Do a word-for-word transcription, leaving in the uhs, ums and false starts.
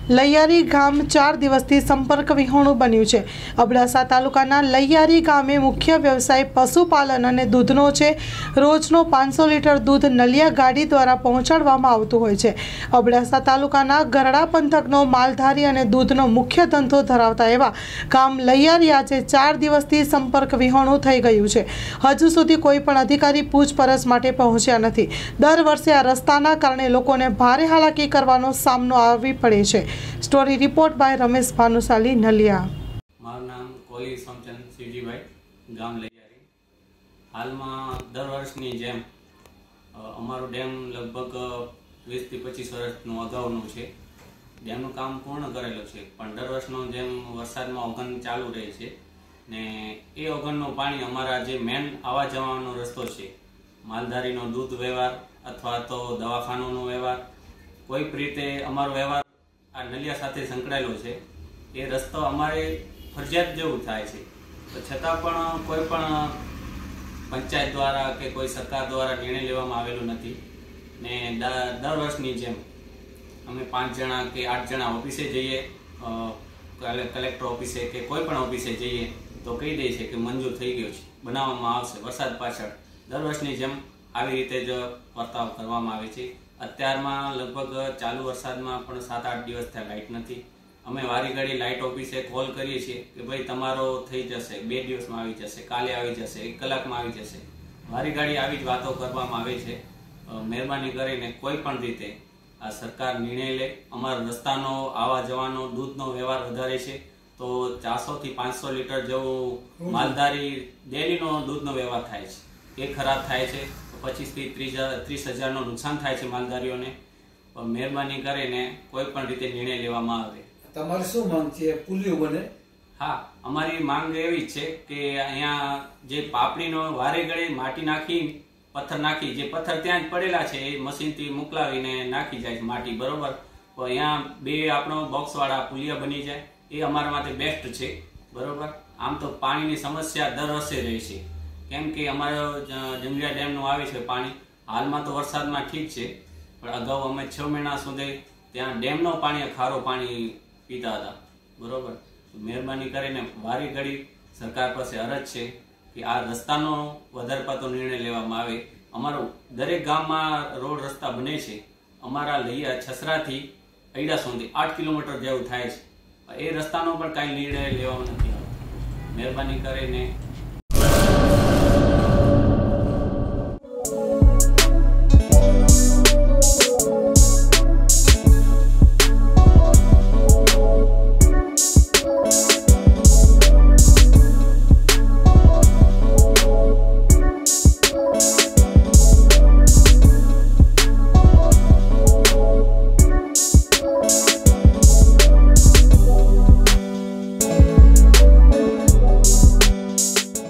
લૈયારી ગામ ચાર દિવસથી સંપર્ક વિહોણું બન્યું છે। અબડાસા તાલુકાના લૈયારી ગામે મુખ્ય વ્યવસાય પશુપાલન અને દૂધનો છે। રોજનો પાંચસો લીટર દૂધ નલિયા ગાડી દ્વારા પહોંચાડવામાં આવતું હોય છે। અબડાસા તાલુકાના ગરડા પંથકનો માલધારી અને દૂધનો મુખ્ય ધંધો ધરાવતા એવા ગામ લૈયારી આજે ચાર દિવસથી સંપર્ક વિહોણું થઈ ગયું છે। હજુ સુધી કોઈ પણ અધિકારી પૂછપરછ માટે પહોંચ્યા નથી। દર વર્ષે આ રસ્તાના કારણે લોકોને ભારે હાલાકી કરવાનો સામનો આવી પડે છે। Story report by Ramesh Bhanushali Naliya. मारू नाम कोहली सोमचंद शिवजीभाई, गाम लैयारी। हाल में दर वर्षनी जेम अमारू डेम लगभग वीस थी पच्चीस वर्षनु अगाऊनु छे। डेमनुं काम पूर्ण करेलुं छे, पण दर वर्षनो जेम वरसादमां ओगन चालू रहे छे ने ए ओगननुं पाणी अमारा जे मेन आवा जवानो रस्तो छे, मालधारीनो दूध व्यवहार अथवा तो दवाखानोनो व्यवहार, कोई रीते अमारो व्यवहार आ नलिया साथे संकळायेलो छे। ए रस्तो अमारे फरजियात जेवुं थाय छे, तो छतां पण कोई पण पंचायत द्वारा के कोई सरकार द्वारा निर्णय लेवामां आवेलो नथी ने दर वर्षनी जेम अमे पांच जणा के आठ जणा ऑफिसे जईए, कलेक्टर ऑफिसे के कोई पण ऑफिसे जईए तो कही दे छे के मंजूर थई गयो छे, बनाववामां आवशे। वरसाद पाछळ दर वर्षनी जेम આવી રીતે જ વર્તાવ કરવામાં આવે છે। અત્યારમાં લગભગ ચાલુ વરસાદમાં પણ સાત આઠ દિવસ થયા લાઇટ નથી। અમે વારી ઘડી લાઇટ ઓફિસે કોલ કરીએ છીએ કે ભાઈ તમારો થઈ જશે, બે દિવસમાં આવી જશે, કાલે આવી જશે, એક કલાકમાં આવી જશે। વારી ઘડી આવી જ વાતો કરવામાં આવે છે। મહેરબાની કરીને કોઈ પણ રીતે આ સરકાર નિર્ણય લે। અમારા રસ્તાનો આવા જવાનો દૂધનો વ્યવહાર વધારે છે, તો ચારસો થી પાંચસો લીટર જેવું માલધારી ડેલીનો દૂધનો વ્યવહાર થાય છે, એ ખરાબ થાય છે। पच्चीस थी तीस तीस हजार नो नुकसान थाय छे मालधारीओ ने। मेहरबानी करीने कोई पण रीते निर्णय लेवामां आवे। तमारी शुं मांग छे? पुलियो बने? हाँ, अमारी मांग एवी छे के अहींया जे पापड़ीनो वारे घड़े माटी नाखी पत्थर नाखी, जे पत्थर त्यां ज पड़ेला छे ए मशीन थी मोकलावीने नाखी जाय माटी, बरोबर। तो अहींया बे आपणो बॉक्स वाळा पुलिया बनी जाय ए अमारा माटे बेस्ट छे, बरोबर। आम तो पाणीनी समस्या दर वर्षे रहे छे, केम के अमारो जंगलिया डेमनुं आवे छे पाणी। हालमां तो वरसादमां ठीक छे, पण अगाऊ अमे छ महीना सुधी त्यां डेमनो पाणी खारो पाणी पीता हता, बरोबर। तो मेहरबानी करीने वारी घड़ी सरकार पासे अरज छे कि आ रસ્તાનો વધારે પડતો निर्णय लेवामां आवे। अमारो दरेक गाममां रोड रस्ता बने छे। अमारा लैया छसराथी अयડા સુધી आठ किलोमीटर जेवुं थाय छे, ए रસ્તાનો पण काई निर्णय लेवामां नथी आवतो। मेहरबानी करीने